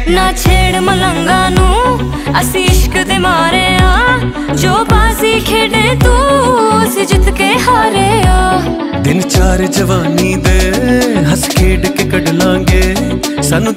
ना छेड़ मलंगा नू, असी इश्क दे मारे आ। जो बाजी खेडे तू, असी जित के हारे आ। दिन चार जवानी दे हस खेड के कड लांगे, सानू